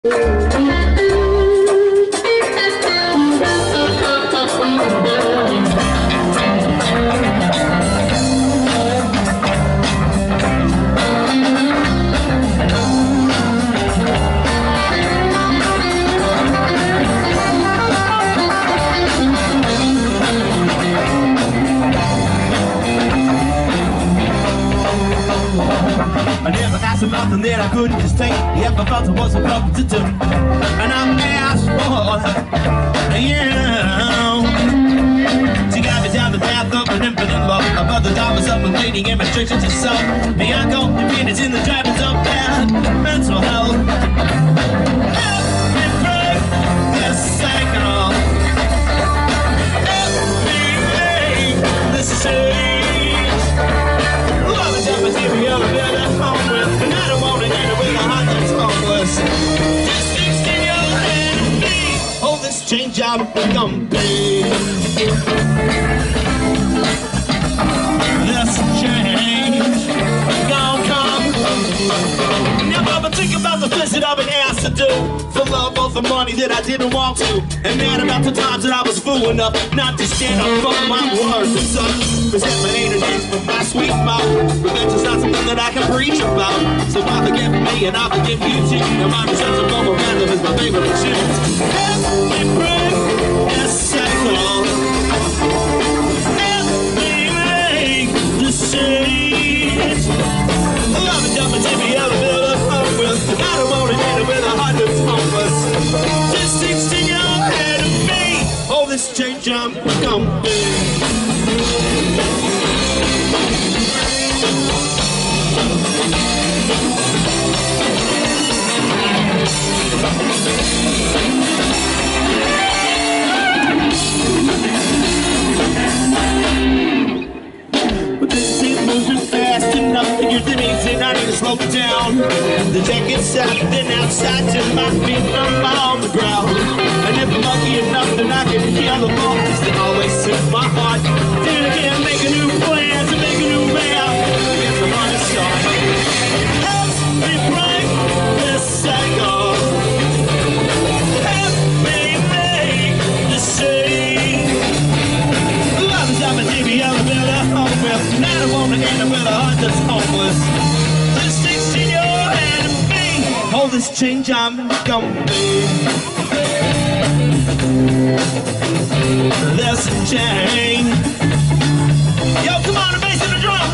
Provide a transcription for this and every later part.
Something that I couldn't just take. If I felt it was a problem to do, and I asked for, yeah. She got me down the path of an infinite love, above the diamonds of a lady and restrictions of self. The uncles, the feelings in the drivers of bad mental health. Help me break this cycle. Help me make this change. Love is up material and better home with. Just fix in your head and me. Oh, this change I'm gonna be. This change gonna come. Never but think about the things that I've been asked to do for love or for money that I didn't want to. And mad about the times that I was fool enough not to stand up for my words and such. Resentment ain't an ace for my sweet mouth. Revenge is not something that I can preach about. So I forgive me and I forgive you too. And my sense of memorandum is my favorite tune. Help me break this cycle. Help me make this change. Love is jumping to me, I'll build up home with. I don't want to hit it with a heart that's hopeless. Just sticks to your head and me. Oh, this change I'm gonna be. But this ain't moving fast enough for your demands, and I need to slow it down. The jacket's south, then outside till my feet are on the ground. And if I'm lucky enough, then I can hear the voice that always sings my heart. Then again, make a new plan to make a new man. Get the money started. Help me break this cycle. Help me make this change. Love is up a TV, I'm a better home with. And I don't want to end up with a heart that's hopeless. Just sticks in your head and me. Oh, this change I'm gonna be. There's a change. Yo, come on, the bass and the drum.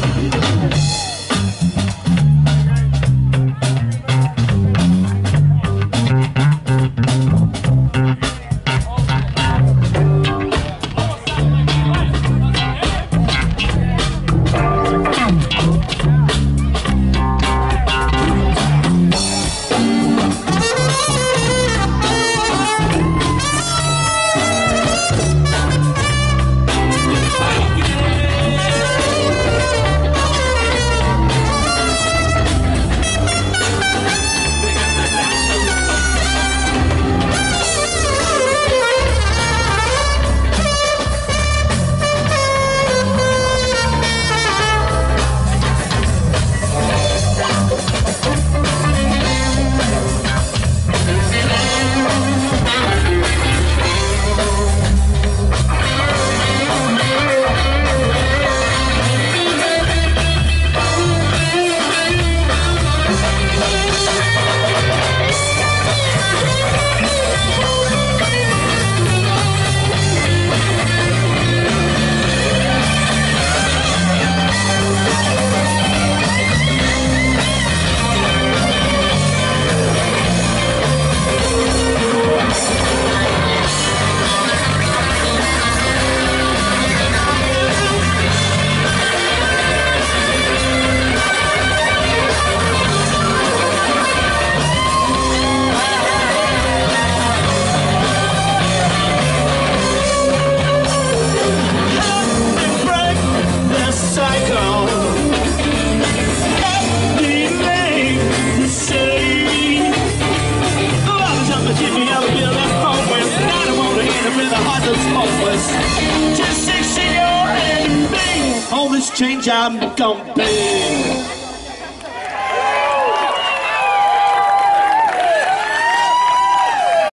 Just 16 your head and me. All this change I'm gonna be.